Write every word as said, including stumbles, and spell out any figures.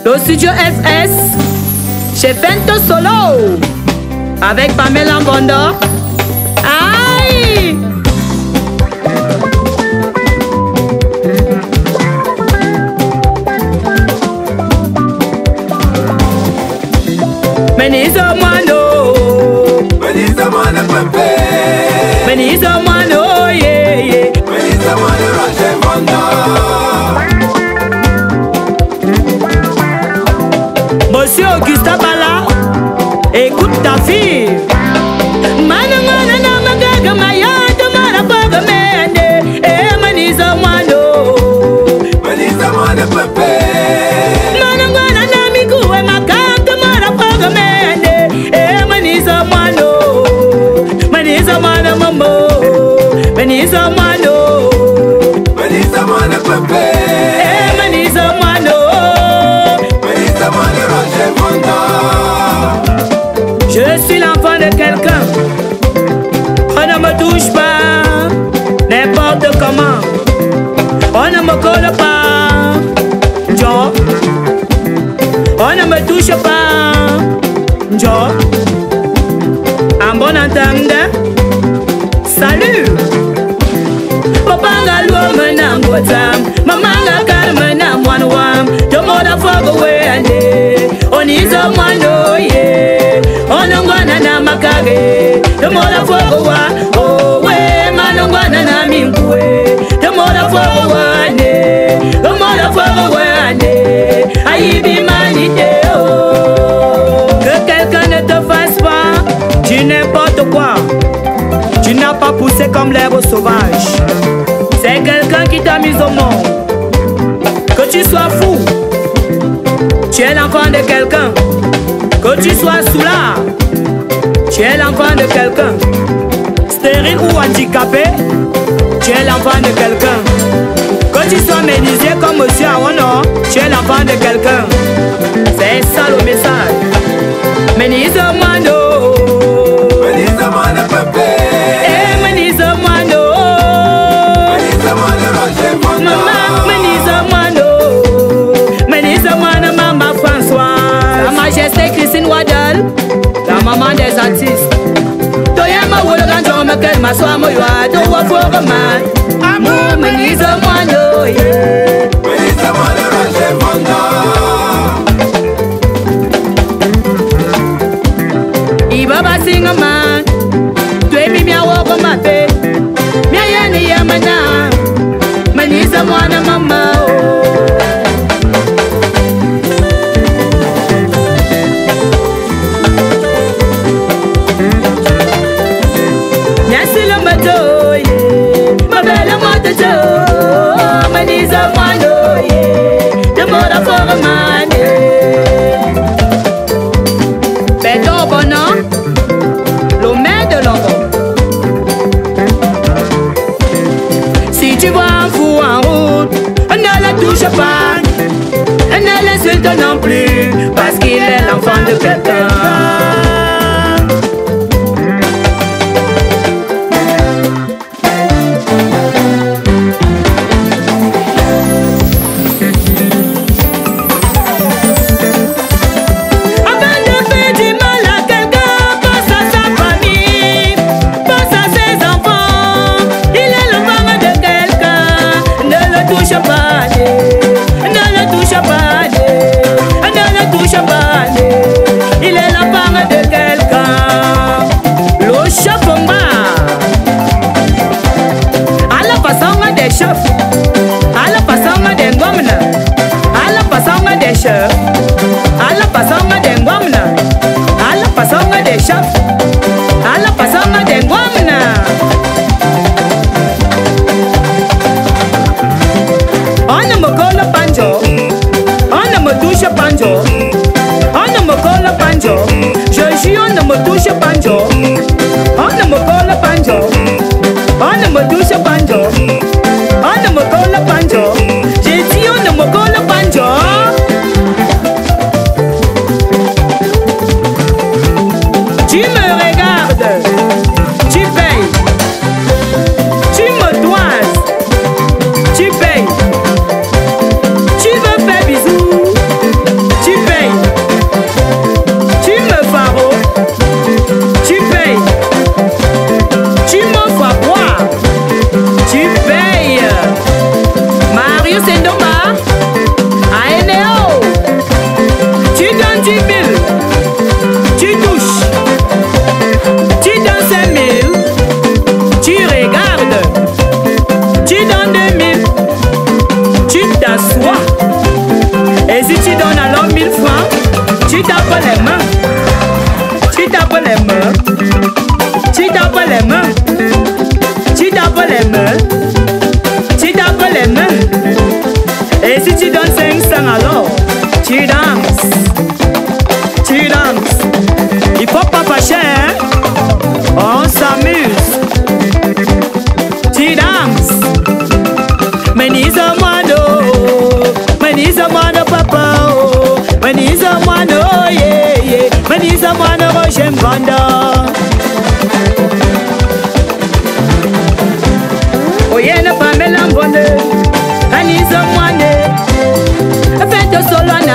Le studio F S, chez Fento Solo, avec Pamela Bondo. Aïe! Menizo Mwano, Menizo Mwano Pepe, Menizo Mwano, yeah, yeah. Menizo Mwano Roger Bondo. Monsieur Augusta Bala, écoute ta fille. Mana mana na magaga maya tamara paga mende. Eh Menizo Mwano, Menizo Mwano Pepe. Mana mana na mikuwe makam tamara paga mende. Eh Menizo Mwano, Menizo Mwano mambo, Menizo Mwano, Menizo Mwano Pepe. eh Menizo Mwano. Menizo Mwano Roger Bondo. Je suis l'enfant de quelqu'un. On ne me touche pas n'importe comment. On ne me colle pas. Joe. On ne me touche pas. Joe. En bon entendeur. Salut. Papa galwa mena ngotam. Mama gakar mena mwanwam. Tomoda fogo ande. Onizo mwano ye. Onongwana na makage. Tomoda fogo wa. Oh we manongwana na minkwe. Tomoda fogo wa ne. Tomoda fogo wa ne. Aïbi manite oh. Que quelqu'un ne te fasse pas du n'importe quoi. Tu n'as pas poussé comme l'herbe sauvage. C'est quelqu'un qui t'a mis au monde. Que tu sois fou, tu es l'enfant de quelqu'un. Que tu sois soulard, tu es l'enfant de quelqu'un. Stérile ou handicapé, tu es l'enfant de quelqu'un. Que tu sois ménisé comme monsieur Awono, tu es l'enfant de quelqu'un. C'est ça le message. Ménise Mwano, Menizo Mwano Pepe. eh Ménise Mwano, Menizo Mwano Roger Bondo. maman Ménise Mwano, Ménise Mwano, maman François, Sa Majesté Christine Wadal, la maman des artistes. Toyama Wologan Jomakel Maswa Moyoa, Dowa Foreman, Amour Ménise Mwano, yeah. Menizo Mwano Roger Bondo. Ibaba singa man, Dwebi mia woko mape, Mia yani ya mana, Manisa mwana mama oh. Nyasi lo mato ye, Mabela moto jo, Manisa mwano ye, Demora fora mane. Beto bono, le maire de l'enfant. Si tu vois un fou en route, ne le touche pas, ne l'insulte non plus, parce qu'il est l'enfant de quelqu'un. Avant de faire du mal à quelqu'un, pense à sa famille, pense à ses enfants. Il est l'enfant de quelqu'un, ne le touche pas, ne le touche pas, ne le touche pas. Il est l'enfant de quelqu'un. Le chef en bas, à la façon des chefs, à la façon des gommes, à la façon des chefs. À la façon des guamna, à la façon des chefs, à la façon des guamna. On ne me colle banjo, on ne me touche banjo, on ne me colle banjo. Je jure on ne me touche banjo, on ne me colle banjo, on ne me touche banjo, on ne me colle banjo. J'ai dit on ne me colle banjo. Tu me regardes, tu payes, tu me toises, tu payes, tu veux faire bisous, Tu danses, tu danses. Il faut pas fâcher, hein? On s'amuse. Tu danses. Meniza mwano, meniza mwano papa oh, meniza mwano yeah yeah, meniza mwano Roger Mvanda. Oye na Pamela Mbonde, meniza mwane, fête solo.